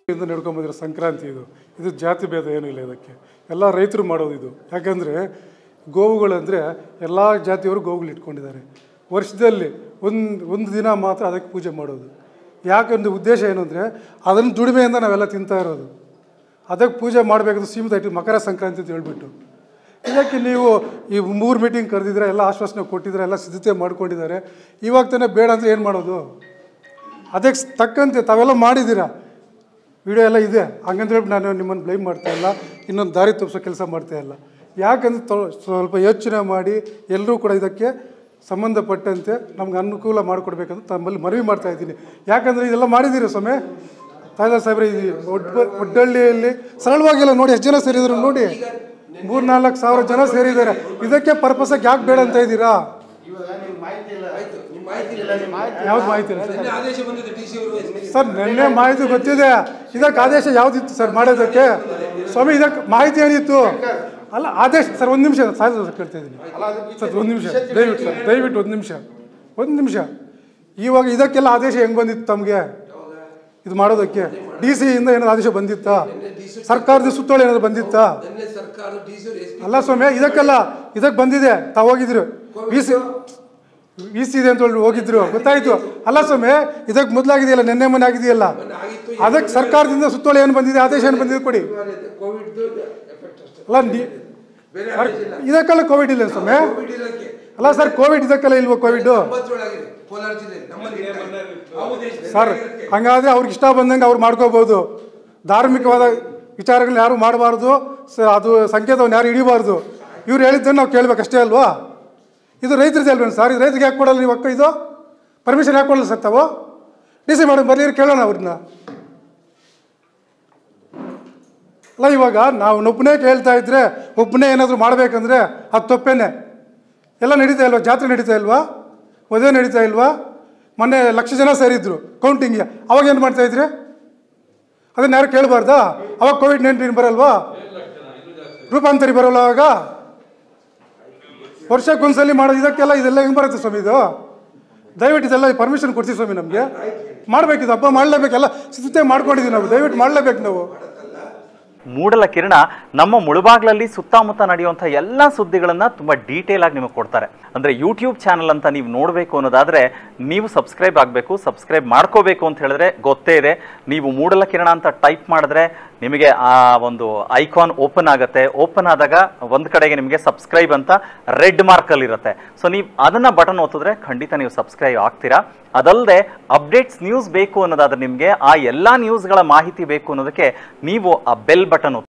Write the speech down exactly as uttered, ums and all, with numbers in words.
ಇಂದ ನಡ್ಕೊಂಬಂದಿರೋ ಸಂಕ್ರಾಂತಿ ಇದು ಇದು ಜಾತಿ ಭೇದ ಏನೂ ಇಲ್ಲ. ಇದಕ್ಕೆ ಎಲ್ಲ ರೈತರು ಮಾಡೋದು ಇದು. ಯಾಕಂದರೆ ಗೋವುಗಳಂದರೆ ಎಲ್ಲ ಜಾತಿಯವರು ಗೋವುಗಳು ಇಟ್ಕೊಂಡಿದ್ದಾರೆ. ವರ್ಷದಲ್ಲಿ ಒಂದು ಒಂದು ದಿನ ಮಾತ್ರ ಅದಕ್ಕೆ ಪೂಜೆ ಮಾಡೋದು. ಯಾಕಂದ್ರೆ ಉದ್ದೇಶ ಏನು ಅಂದರೆ ಅದನ್ನು ದುಡಿಮೆಯಿಂದ ನಾವೆಲ್ಲ ತಿಂತಾ ಇರೋದು. ಅದಕ್ಕೆ ಪೂಜೆ ಮಾಡಬೇಕಂದ್ರೆ ಸೀಮಿತ ಇಟ್ಟು ಮಕರ ಸಂಕ್ರಾಂತಿ ಅಂತ ಹೇಳ್ಬಿಟ್ಟು ಇದಕ್ಕೆ ನೀವು ಈ ಮೂರು ಮೀಟಿಂಗ್ ಕರೆದಿದ್ರೆ ಎಲ್ಲ ಆಶ್ವಾಸನೆ ಕೊಟ್ಟಿದ್ದಾರೆ, ಎಲ್ಲ ಸಿದ್ಧತೆ ಮಾಡ್ಕೊಂಡಿದ್ದಾರೆ. ಇವಾಗ ತಾನೇ ಬೇಡ ಅಂದರೆ ಏನು ಮಾಡೋದು? ಅದಕ್ಕೆ ತಕ್ಕಂತೆ ತಾವೆಲ್ಲ ಮಾಡಿದ್ದೀರಾ, ವಿಡಿಯೋ ಎಲ್ಲ ಇದೆ. ಹಂಗಂದ್ರೆ ನಾನು ನಿಮ್ಮನ್ನು ಬ್ಲೇಮ್ ಮಾಡ್ತಾಯಿಲ್ಲ, ಇನ್ನೊಂದು ದಾರಿ ತಪ್ಪಿಸೋ ಕೆಲಸ ಮಾಡ್ತಾಯಿಲ್ಲ. ಯಾಕಂದ್ರೆ ತೊ ಸ್ವಲ್ಪ ಯೋಚನೆ ಮಾಡಿ ಎಲ್ಲರೂ ಕೂಡ ಇದಕ್ಕೆ ಸಂಬಂಧಪಟ್ಟಂತೆ ನಮ್ಗೆ ಅನುಕೂಲ ಮಾಡಿಕೊಡ್ಬೇಕಂತ ತಮ್ಮಲ್ಲಿ ಮನವಿ ಮಾಡ್ತಾಯಿದ್ದೀನಿ. ಯಾಕಂದರೆ ಇದೆಲ್ಲ ಮಾಡಿದ್ದೀರಿ ಸ್ವಾಮಿ ತಾಯಿದಾರ್ ಸಾಹೇಬ್ರೆ. ಇದು ಒಡ್ಡ ಒಡ್ಡಳ್ಳಿಯಲ್ಲಿ ಸರಳವಾಗಿಲ್ಲ ನೋಡಿ, ಎಷ್ಟು ಜನ ಸೇರಿದ್ರು ನೋಡಿ, ಮೂರು ನಾಲ್ಕು ಸಾವಿರ ಜನ ಸೇರಿದ್ದಾರೆ. ಇದಕ್ಕೆ ಪರ್ಪಸಾಗಿ ಯಾಕೆ ಬೇಡ ಅಂತ ಇದ್ದೀರಾ? ಯಾವ್ದು ಮಾಹಿತಿ ಇಲ್ಲ ಸರ್? ನೆನ್ನೆ ಮಾಹಿತಿ ಗೊತ್ತಿದೆ. ಇದಕ್ಕೆ ಆದೇಶ ಯಾವುದಿತ್ತು ಸರ್ ಮಾಡೋದಕ್ಕೆ? ಸ್ವಾಮಿ ಇದಕ್ಕೆ ಮಾಹಿತಿ ಏನಿತ್ತು? ಅಲ್ಲ ಆದೇಶ ಸರ್, ಒಂದು ನಿಮಿಷ ಸಾಧ್ಯ ಕೇಳ್ತಾ ಇದ್ದೀನಿ ಸರ್, ಒಂದು ನಿಮಿಷ ದಯವಿಟ್ಟು ಸರ್, ದಯವಿಟ್ಟು ಒಂದು ನಿಮಿಷ ಒಂದು ನಿಮಿಷ ಇವಾಗ ಇದಕ್ಕೆಲ್ಲ ಆದೇಶ ಹೆಂಗೆ ಬಂದಿತ್ತು ತಮಗೆ ಇದು ಮಾಡೋದಕ್ಕೆ? ಡಿ ಸಿ ಇಂದ ಏನಾದ್ರು ಆದೇಶ ಬಂದಿತ್ತಾ? ಸರ್ಕಾರದ ಸುತ್ತೋಲೆ ಏನಾದ್ರು ಬಂದಿತ್ತಾ? ಅಲ್ಲ ಸ್ವಾಮಿ, ಇದಕ್ಕೆಲ್ಲ ಇದಕ್ಕೆ ಬಂದಿದೆ. ತಾವು ಹೋಗಿದ್ರು ವಿ ಸಿ ವಿ ಸಿ ಇದೆ ಅಂತ ಹೇಳಿ ಹೋಗಿದ್ರು, ಗೊತ್ತಾಯ್ತು. ಅಲ್ಲ ಸ್ವಾಮಿ, ಇದಕ್ಕೆ ಮೊದಲಾಗಿದೆಯಲ್ಲ, ನೆನ್ನೆ ಮೊನ್ನೆ ಆಗಿದೆಯಲ್ಲ, ಅದಕ್ಕೆ ಸರ್ಕಾರದಿಂದ ಸುತ್ತೋಲೆ ಏನು ಬಂದಿದೆ, ಆದೇಶ ಏನು ಬಂದಿದೆ ಕೊಡಿ. ಅಲ್ಲ ಇದಕ್ಕೆಲ್ಲ ಕೋವಿಡ್ ಇಲ್ಲ ಸ್ವಾಮಿ? ಅಲ್ಲ ಸರ್, ಕೋವಿಡ್ ಇದಕ್ಕೆಲ್ಲ ಇಲ್ವ ಕೋವಿಡ್ ಸರ್? ಹಂಗಾದ್ರೆ ಅವ್ರಿಗೆ ಇಷ್ಟ ಬಂದಂಗೆ ಅವ್ರು ಮಾಡ್ಕೋಬಹುದು. ಧಾರ್ಮಿಕವಾದ ವಿಚಾರಗಳನ್ನ ಯಾರು ಮಾಡಬಾರ್ದು, ಅದು ಸಂಕೇತವನ್ನು ಯಾರು ಹಿಡಿಬಾರ್ದು. ಇವ್ರು ಹೇಳಿದ್ದನ್ನು ನಾವು ಕೇಳಬೇಕಷ್ಟೇ ಅಲ್ವಾ? ಇದು ರೈತರದ್ದು ಅಲ್ವೇನು ಸರ್? ಇದು ರೈತರಿಗೆ ಯಾಕೆ ಕೊಡಲ್ಲ ನೀವು ಅಕ್ಕ? ಇದು ಪರ್ಮಿಷನ್ ಯಾಕೆ ಕೊಡಲ್ಲ ಸರ್ ತಾವು? ಡಿ ಸಿ ಮಾಡಿ ಬರ್ಲಿ, ಕೇಳೋಣ ಅವ್ರನ್ನ. ಅಲ್ಲ ಇವಾಗ ನಾವು ಒಬ್ಬನೇ ಕೇಳ್ತಾ ಇದ್ರೆ, ಒಬ್ಬನೇ ಏನಾದರೂ ಮಾಡಬೇಕಂದ್ರೆ ಅದು ತಪ್ಪೇನೆ. ಎಲ್ಲ ನಡೀತಾ ಇಲ್ವಾ? ಜಾತ್ರೆ ನಡೀತಾ ಇಲ್ವಾ? ಮದುವೆ ನಡೀತಾ ಇಲ್ವಾ? ಮೊನ್ನೆ ಲಕ್ಷ ಜನ ಸೇರಿದ್ರು ಕೌಂಟಿಂಗ್ಗೆ, ಅವಾಗ ಏನು ಮಾಡ್ತಾಯಿದ್ರಿ? ಅದನ್ನು ಯಾರು ಕೇಳಬಾರ್ದಾ? ಅವಾಗ ಕೋವಿಡ್ ನೈನ್ಟೀನ್ ಬರಲ್ವಾ? ರೂಪಾಂತರಿ ಬರೋಲ್ಲ ಅವಾಗ? ವರ್ಷಕ್ಕೊಂದ್ಸಲಿ ಮಾಡೋದು ಇದಕ್ಕೆಲ್ಲ ಇದೆಲ್ಲ ಹೆಂಗೆ ಬರುತ್ತೆ ಸ್ವಾಮಿ? ಇದು ದಯವಿಟ್ಟು ಇದೆಲ್ಲ ಪರ್ಮಿಷನ್ ಕೊಡ್ತೀವಿ ಸ್ವಾಮಿ. ನಮಗೆ ಮಾಡಬೇಕಿದು, ಹಬ್ಬ ಮಾಡಲೇಬೇಕೆಲ್ಲ ಸಿದ್ಧತೆ ಮಾಡ್ಕೊಂಡಿದ್ದೀವಿ ನಾವು, ದಯವಿಟ್ಟು ಮಾಡಲೇಬೇಕು ನಾವು. ಮೂಡಲಕಿರಣ ನಮ್ಮ ಮುಳುಬಾಗ್ಲಲ್ಲಿ ಸುತ್ತಮುತ್ತ ನಡೆಯುವಂಥ ಎಲ್ಲ ಸುದ್ದಿಗಳನ್ನು ತುಂಬ ಡೀಟೇಲ್ ಆಗಿ ನಿಮಗೆ ಕೊಡ್ತಾರೆ. ಅಂದರೆ ಯೂಟ್ಯೂಬ್ ಚಾನಲ್ ಅಂತ ನೀವು ನೋಡಬೇಕು ಅನ್ನೋದಾದರೆ ನೀವು ಸಬ್ಸ್ಕ್ರೈಬ್ ಆಗಬೇಕು. ಸಬ್ಸ್ಕ್ರೈಬ್ ಮಾಡ್ಕೋಬೇಕು ಅಂತ ಹೇಳಿದ್ರೆ ಗೊತ್ತೇ ಇದೆ, ನೀವು ಮೂಡಲಕಿರಣ ಅಂತ ಟೈಪ್ ಮಾಡಿದ್ರೆ ನಿಮಗೆ ಆ ಒಂದು ಐಕಾನ್ ಓಪನ್ ಆಗುತ್ತೆ. ಓಪನ್ ಆದಾಗ ಒಂದು ಕಡೆಗೆ ನಿಮಗೆ ಸಬ್ಸ್ಕ್ರೈಬ್ ಅಂತ ರೆಡ್ ಮಾರ್ಕಲ್ಲಿ ಇರುತ್ತೆ. ಸೊ ನೀವು ಅದನ್ನು ಬಟನ್ ಒತ್ತಿದ್ರೆ ಖಂಡಿತ ನೀವು ಸಬ್ಸ್ಕ್ರೈಬ್ ಆಗ್ತೀರಾ. ಅದಲ್ಲದೆ ಅಪ್ಡೇಟ್ಸ್ ನ್ಯೂಸ್ ಬೇಕು ಅನ್ನೋದಾದ್ರೆ, ನಿಮಗೆ ಆ ಎಲ್ಲ ನ್ಯೂಸ್ಗಳ ಮಾಹಿತಿ ಬೇಕು ಅನ್ನೋದಕ್ಕೆ ನೀವು ಆ ಬೆಲ್ ಬಟನ್